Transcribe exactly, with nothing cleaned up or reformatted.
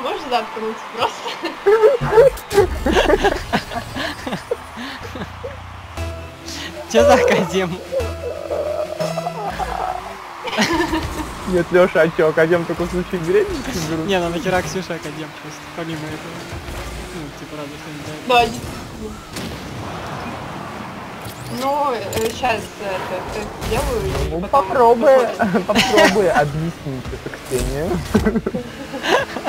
Можешь заткнуться просто? Че за академ? Нет, Леша, а чё, академ в таком случае берет? Не, ну нахера Ксюша академ просто, помимо этого. Ну, типа, рада, что не знаю. Да, ну, сейчас это, это делаю и Ну, потом попробуй, посмотрим. попробуй объяснить это Ксению.